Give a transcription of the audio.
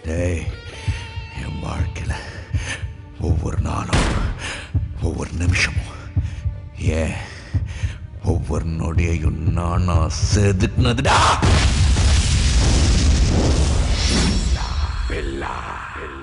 டேய், என் வாழ்க்கையில் ஒவ்வொரு நாளும் ஒவ்வொரு நிமிஷமும் ஏன் ஒவ்வொரு நொடியையும் நானா செதுக்குனதுடா. Billa.